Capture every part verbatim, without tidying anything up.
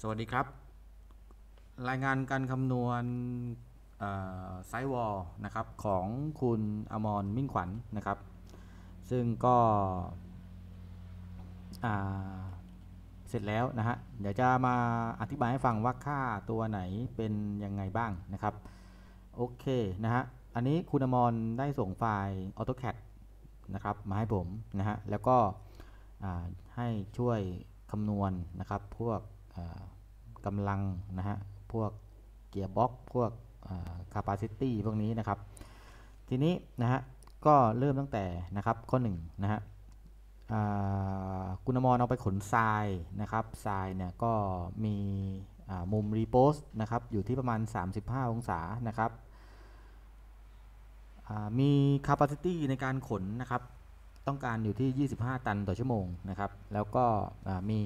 สวัสดีครับรายงานการคำนวณไซส์วอลนะครับของคุณอมรมิ่งขวัญนะครับซึ่งก็เสร็จแล้วนะฮะเดี๋ยวจะมาอธิบายให้ฟังว่าค่าตัวไหนเป็นยังไงบ้างนะครับโอเคนะฮะอันนี้คุณอมรได้ส่งไฟล์ AutoCAD นะครับมาให้ผมนะฮะแล้วก็ให้ช่วยคำนวณนะครับพวกกำลังนะฮะพวกเกียร์บ็อกพวก capacity พวกนี้นะครับทีนี้นะฮะก็เริ่มตั้งแต่นะครับข้อหนึ่งนะฮะคุณอมรเอาไปขนทรายนะครับทรายเนี่ยก็มีมุมรีโพสนะครับอยู่ที่ประมาณสามสิบห้าองศานะครับมี capacity ในการขนนะครับต้องการอยู่ที่ยี่สิบห้าตันต่อชั่วโมงนะครับแล้วก็มี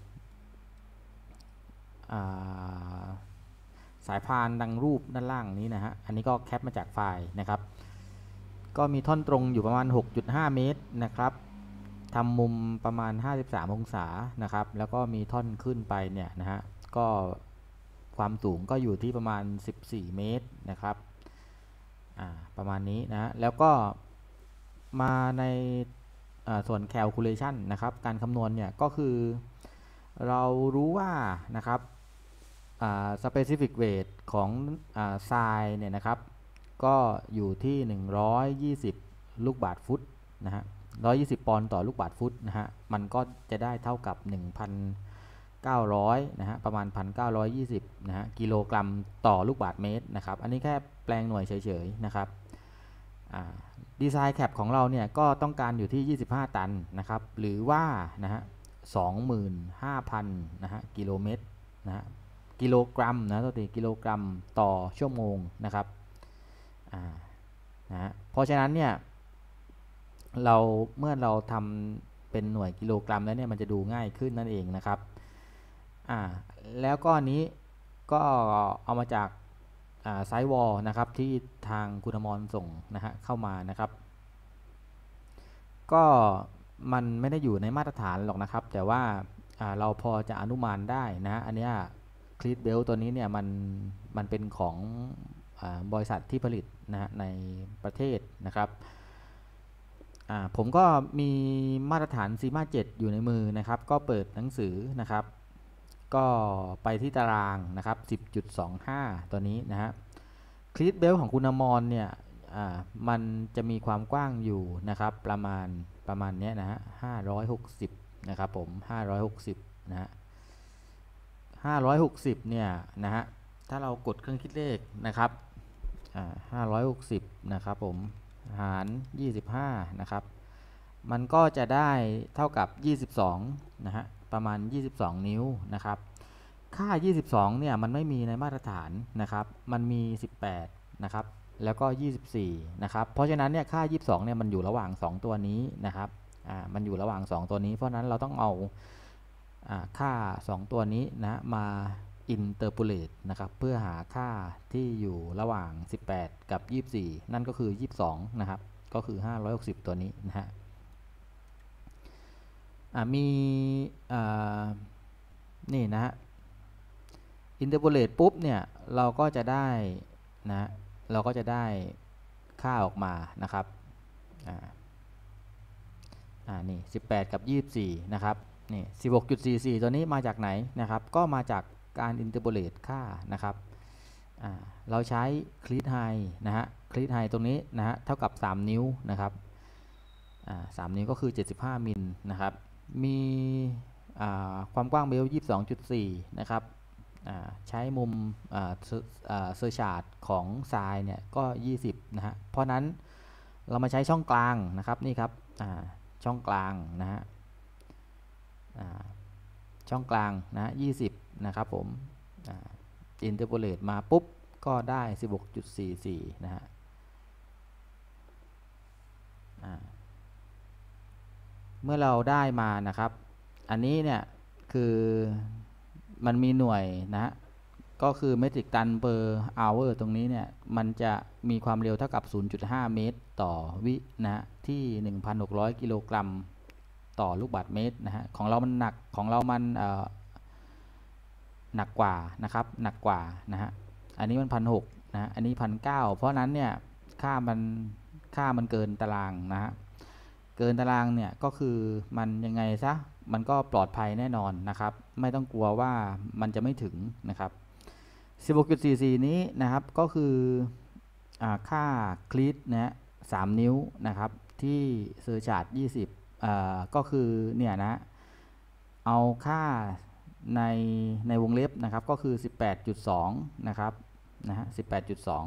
สายพานดังรูปด้านล่างนี้นะฮะอันนี้ก็แคปมาจากไฟล์นะครับก็มีท่อนตรงอยู่ประมาณ หกจุดห้า เมตรนะครับทำมุมประมาณห้าสิบสามองศานะครับแล้วก็มีท่อนขึ้นไปเนี่ยนะฮะก็ความสูงก็อยู่ที่ประมาณสิบสี่เมตรนะครับประมาณนี้นะแล้วก็มาในส่วน calculation นะครับการคำนวณเนี่ยก็คือเรารู้ว่านะครับspecific weight ของทรายเนี่ยนะครับก็อยู่ที่หนึ่งร้อยยี่สิบลูกบาศก์ฟุตนะฮะหนึ่งร้อยยี่สิบปอนด์ต่อลูกบาศก์ฟุตนะฮะมันก็จะได้เท่ากับ หนึ่งพันเก้าร้อย นะฮะประมาณ หนึ่งพันเก้าร้อยยี่สิบ นะฮะกิโลกรัมต่อลูกบาศก์เมตรนะครับอันนี้แค่แปลงหน่วยเฉยๆนะครับดีไซน์แคปของเราเนี่ยก็ต้องการอยู่ที่ยี่สิบห้าตันนะครับหรือว่านะฮะ สองหมื่นห้าพัน นะฮะกิโลเมตรนะฮะกิโลกรัมนะตัวตีกิโลกรัมต่อชั่วโมงนะครับนะเพราะฉะนั้นเนี่ยเราเมื่อเราทำเป็นหน่วยกิโลกรัมแล้วเนี่ยมันจะดูง่ายขึ้นนั่นเองนะครับอ่าแล้วก็นี้ก็เอามาจากไซส์วอลนะครับที่ทางคุณอมรส่งนะฮะเข้ามานะครับก็มันไม่ได้อยู่ในมาตรฐานหรอกนะครับแต่ว่าเราพอจะอนุมานได้นะอันนี้คลีทเบลตัวนี้เนี่ยมันมันเป็นของบริษัทที่ผลิตนะฮะในประเทศนะครับผมก็มีมาตรฐานซีมาเจ็ดอยู่ในมือนะครับก็เปิดหนังสือนะครับก็ไปที่ตารางนะครับ สิบจุดสองห้า ตัวนี้นะฮะคลีทเบลของคุณอมรเนี่ยมันจะมีความกว้างอยู่นะครับประมาณประมาณนี้นะฮะห้าร้อยหกสิบนะครับผมห้าร้อยหกสิบนะฮะห้าร้อยหกสิบเนี่ยนะฮะถ้าเรากดเครื่องคิดเลขนะครับอ่าห้าร้อยหกสิบนะครับผมหารยี่สิบห้านะครับมันก็จะได้เท่ากับยี่สิบสองนะฮะประมาณยี่สิบสองนิ้วนะครับค่ายี่สิบสองเนี่ยมันไม่มีในมาตรฐานนะครับมันมีสิบแปดนะครับแล้วก็ยี่สิบสี่นะครับเพราะฉะนั้นเนี่ยค่ายี่สิบสองเนี่ยมันอยู่ระหว่างสองตัวนี้นะครับอ่ามันอยู่ระหว่างสองตัวนี้เพราะนั้นเราต้องเอาค่าสองตัวนี้นะมา interpolate นะครับเพื่อหาค่าที่อยู่ระหว่างสิบแปดกับยี่สิบสี่นั่นก็คือยี่สิบสองนะครับก็คือห้าร้อยหกสิบตัวนี้นะฮะมีนี่นะฮะ interpolate ปุ๊บเนี่ยเราก็จะได้นะเราก็จะได้ค่าออกมานะครับอ่าอ่านี่สิบแปดกับยี่สิบสี่นะครับนี่ สิบหกจุดสี่สี่ ตัวนี้มาจากไหนนะครับก็มาจากการ interpolate ค่านะครับอ่าเราใช้ cleat high นะฮะ cleat high ตรงนี้นะฮะเท่ากับสามนิ้วนะครับอ่าสามนิ้วก็คือเจ็ดสิบห้ามิลนะครับมีความกว้างเบล ยี่สิบสองจุดสี่ นะครับใช้มุมเซอร์ชาร์ดของทรายเนี่ยก็ยี่สิบนะฮะเพราะนั้นเรามาใช้ช่องกลางนะครับนี่ครับช่องกลางนะฮะช่องกลางนะยี่สิบนะครับผมอินเทอร์โพเลตมาปุ๊บก็ได้ สิบหกจุดสี่สี่ นะฮะเมื่อเราได้มานะครับอันนี้เนี่ยคือมันมีหน่วยนะก็คือเมตริกตัน per hour ตรงนี้เนี่ยมันจะมีความเร็วเท่ากับ ศูนย์จุดห้า เมตรต่อวินะที่ หนึ่งพันหกร้อย กิโลกรัมต่อลูกบาศก์เมตรนะฮะของเรามันหนักของเรามันหนักกว่านะครับหนักกว่านะฮะอันนี้มันพันหกนะอันนี้พันเก้าเพราะนั้นเนี่ยค่ามันค่ามันเกินตารางนะฮะเกินตารางเนี่ยก็คือมันยังไงซะมันก็ปลอดภัยแน่นอนนะครับไม่ต้องกลัวว่ามันจะไม่ถึงนะครับ สิบหกจุดสี่สี่ นี้นะครับก็คืออ่าค่าคลีตนะสามนิ้วนะครับที่เซอร์ชาร์จยี่สิบอ่าก็คือเนี่ยนะเอาค่าในในวงเล็บนะครับก็คือ สิบแปดจุดสอง นะครับนะฮะ สิบแปดจุดสอง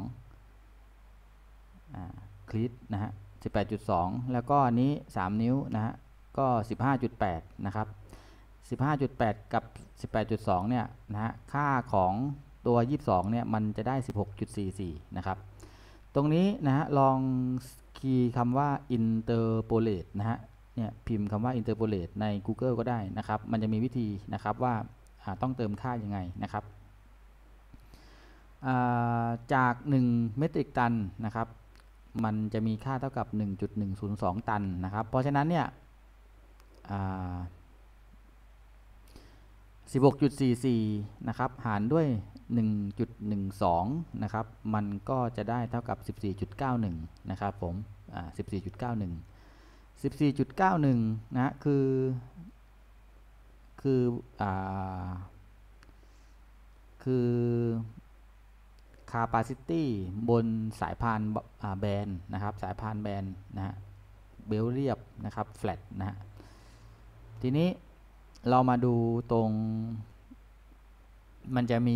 อ่าคลีตนะฮะ สิบแปดจุดสอง แล้วก็อันนี้สามนิ้วนะฮะก็ สิบห้าจุดแปด นะครับ สิบห้าจุดแปด กับ สิบแปดจุดสอง เนี่ยนะฮะค่าของตัวยี่สิบสองเนี่ยมันจะได้ สิบหกจุดสี่สี่ นะครับตรงนี้นะฮะลองคีย์คำว่า interpolate นะฮะเนี่ยพิมพ์คำว่า interpolate ใน Google ก็ได้นะครับมันจะมีวิธีนะครับว่าต้องเติมค่ายังไงนะครับจากหนึ่งเมตริกตันนะครับมันจะมีค่าเท่ากับ หนึ่งจุดหนึ่งศูนย์สอง ตันนะครับเพราะฉะนั้นเนี่ยสิบหกจุดสี่สี่ นะครับหารด้วย หนึ่งจุดหนึ่งสอง นะครับมันก็จะได้เท่ากับ สิบสี่จุดเก้าหนึ่ง นะครับผมอ่า สิบสี่จุดเก้าหนึ่ง สิบสี่จุดเก้าหนึ่ง นะคือคืออ่าคือ capacity บนสายพานแบนนะครับสายพานแบนนะฮะเบลเรียบนะครับ flat นะฮะทีนี้เรามาดูตรงมันจะมี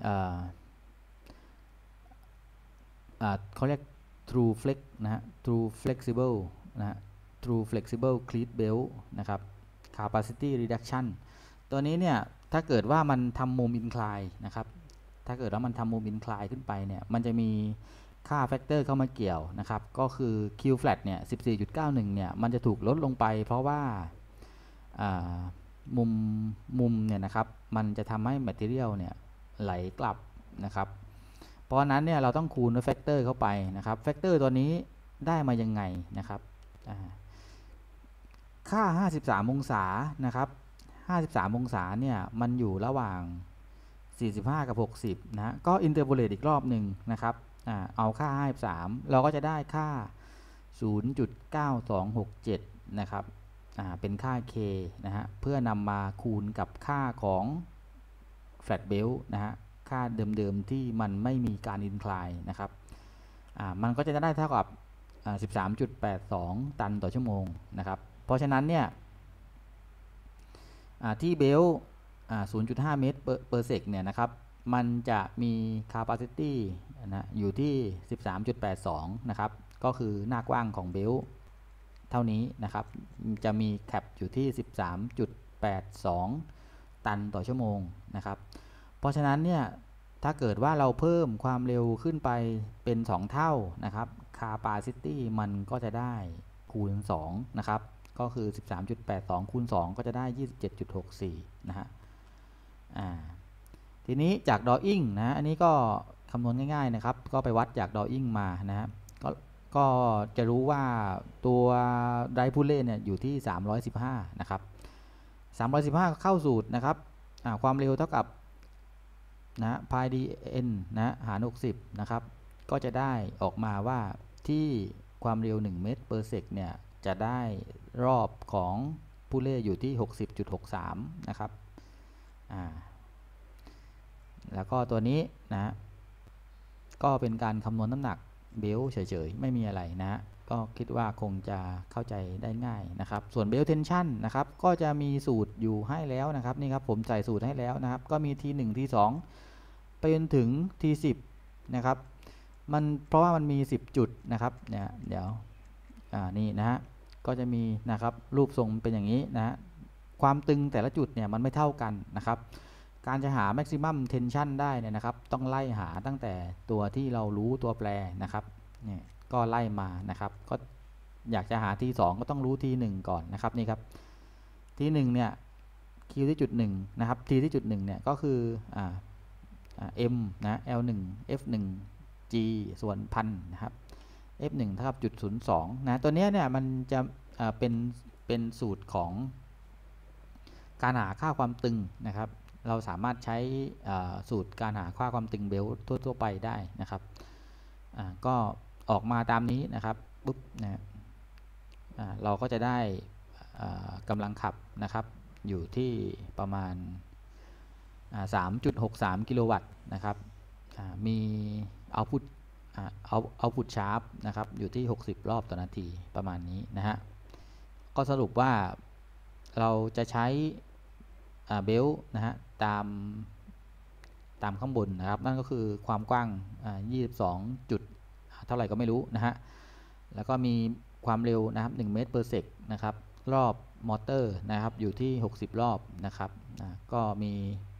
เขาเรียก true flex นะฮะ true flexible นะฮะ true flexible cleat belt นะครับ capacity reduction ตัวนี้เนี่ยถ้าเกิดว่ามันทำมุม incline นะครับถ้าเกิดว่ามันทำมุม incline ขึ้นไปเนี่ยมันจะมีค่าแฟกเตอร์เข้ามาเกี่ยวนะครับก็คือ Q flat เนี่ย สิบสี่จุดเก้าหนึ่ง เนี่ยมันจะถูกลดลงไปเพราะว่ามุมมุมเนี่ยนะครับมันจะทำให้ material เนี่ยไหลกลับนะครับเพราะนั้นเนี่ยเราต้องคูณด้วยแฟกเตอร์เข้าไปนะครับแฟกเตอร์ตัวนี้ได้มายังไงนะครับค่าห้าสิบสามองศานะครับห้าสิบสามองศาเนี่ยมันอยู่ระหว่างสี่สิบห้ากับหกสิบนะก็อินเตอร์โพเลตอีกรอบหนึ่งนะครับเอาค่าห้าสิบสามเราก็จะได้ค่า ศูนย์จุดเก้าสองหกเจ็ด นะครับเป็นค่า K นะฮะเพื่อนำมาคูณกับค่าของ flat belt นะฮะค่าเดิมๆที่มันไม่มีการ incline นะครับมันก็จะได้เท่ากับ สิบสามจุดแปดสอง ตันต่อชั่วโมงนะครับเพราะฉะนั้นเนี่ยที่เบล ศูนย์จุดห้า เมตรเปอร์เซกเนี่ยนะครับมันจะมี capacity นะอยู่ที่ สิบสามจุดแปดสอง นะครับก็คือหน้ากว้างของเบลเท่านี้นะครับจะมีแคปอยู่ที่ สิบสามจุดแปดสอง ตันต่อชั่วโมงนะครับเพราะฉะนั้นเนี่ยถ้าเกิดว่าเราเพิ่มความเร็วขึ้นไปเป็นสองเท่านะครับ capacity มันก็จะได้คูณสองนะครับก็คือ สิบสามจุดแปดสอง คูณสองก็จะได้ ยี่สิบเจ็ดจุดหกสี่ นะฮะทีนี้จาก drawing นะอันนี้ก็คำนวณง่ายๆนะครับก็ไปวัดจาก drawing มานะฮะก็ก็จะรู้ว่าตัวไดร์พูลเล่เนี่ยอยู่ที่สามร้อยสิบห้านะครับสามร้อยสิบห้าเข้าสูตรนะครับความเร็วเท่ากับนะพาย dn นะหารหกสิบนะครับก็จะได้ออกมาว่าที่ความเร็วหนึ่งเมตรเปอร์เซกเนี่ยจะได้รอบของพูลเล่อยู่ที่ หกสิบจุดหกสาม นะครับอ่าแล้วก็ตัวนี้นะก็เป็นการคำนวณน้ำหนักเบลเฉยๆไม่มีอะไรนะก็คิดว่าคงจะเข้าใจได้ง่ายนะครับส่วนเบลเทนชั่นนะครับก็จะมีสูตรอยู่ให้แล้วนะครับนี่ครับผมใส่สูตรให้แล้วนะครับก็มี ที หนึ่ง ที สอง ไปจนถึง ที สิบ นะครับมันเพราะว่ามันมีสิบจุดนะครับเนี่ยเดี๋ยวอ่านี่นะฮะก็จะมีนะครับรูปทรงเป็นอย่างนี้นะความตึงแต่ละจุดเนี่ยมันไม่เท่ากันนะครับการจะหา maximum tension ได้เนี่ยนะครับต้องไล่หาตั้งแต่ตัวที่เรารู้ตัวแปรนะครับเนี่ยก็ไล่มานะครับก็อยากจะหา ที สอง ก็ต้องรู้ ที หนึ่ง ก่อนนะครับนี่ครับ ที หนึ่ง เนี่ย Q ที่จุดหนึ่งนะครับ T ที่จุดหนึ่งเนี่ยก็คืออ่า M นะ L หนึ่ง F หนึ่ง G ส่วนพันนะครับ F หนึ่ง เท่ากับจุดศูนย์สองนะตัวนี้เนี่ยมันจะเป็นเป็นสูตรของการหาค่าความตึงนะครับเราสามารถใช้สูตรการหาค่าความตึงเบลต์ทั่วๆไปได้นะครับก็ออกมาตามนี้นะครับปุ๊บนะเราก็จะได้กำลังขับนะครับอยู่ที่ประมาณ สามจุดหกสาม กิโลวัตต์นะครับมีเอาพุทเอาเอาพุทชาร์ปนะครับอยู่ที่หกสิบรอบต่อนาทีประมาณนี้นะฮะก็สรุปว่าเราจะใช้เบลต์นะฮะตามตามข้างบนนะครับนั่นก็คือความกว้างยี่สิบสองจุดเท่าไหร่ก็ไม่รู้นะฮะแล้วก็มีความเร็วนะครับหนึ่งเมตร per sec นะครับรอบมอเตอร์นะครับอยู่ที่หกสิบรอบนะครับก็มี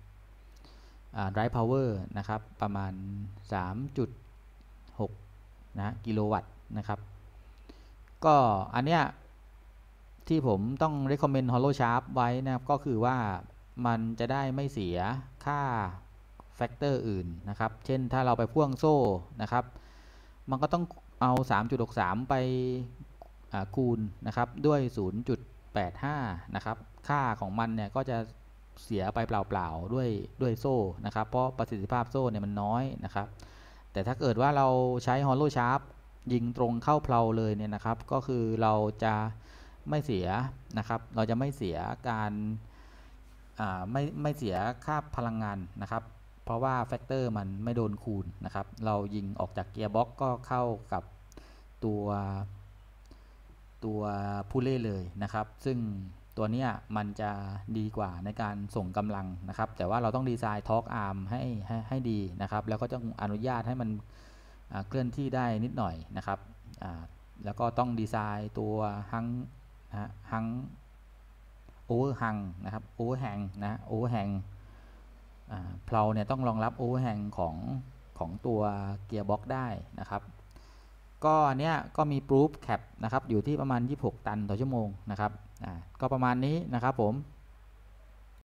drive power นะครับประมาณ สามจุดหก นะกิโลวัตต์นะครับก็อันเนี้ยที่ผมต้อง recommend hollow shaft ไว้นะครับก็คือว่ามันจะได้ไม่เสียค่าแฟกเตอร์อื่นนะครับเช่นถ้าเราไปพ่วงโซ่นะครับมันก็ต้องเอา สามจุดหกสาม ไปคูณนะครับด้วย ศูนย์จุดแปดห้า นะครับค่าของมันเนี่ยก็จะเสียไปเปล่าๆด้วยด้วยโซ่นะครับเพราะประสิทธิภาพโซ่เนี่ยมันน้อยนะครับแต่ถ้าเกิดว่าเราใช้ hollow shaft ยิงตรงเข้าเพลาเลยเนี่ยนะครับก็คือเราจะไม่เสียนะครับเราจะไม่เสียการไม่ไม่เสียค่าพลังงานนะครับเพราะว่าแฟกเตอร์มันไม่โดนคูณนะครับเรายิงออกจากเกียร์บ็อกก็เข้ากับตัวตัวพูเล่เลยนะครับซึ่งตัวนี้มันจะดีกว่าในการส่งกำลังนะครับแต่ว่าเราต้องดีไซน์ทอร์กอาร์มให้ให้ให้ดีนะครับแล้วก็ต้องอนุญาตให้มันเคลื่อนที่ได้นิดหน่อยนะครับแล้วก็ต้องดีไซน์ตัวฮังฮังโอเวอร์ฮังนะครับโอเวอร์แฮงนะโอเวอร์แฮงเพลาเนี่ยต้องรองรับโอเวอร์แฮงของของตัวเกียร์บ็อกได้นะครับก็อันเนี้ยก็มี proof cap นะครับอยู่ที่ประมาณยี่สิบหกตันต่อชั่วโมงนะครับอ่าก็ประมาณนี้นะครับผม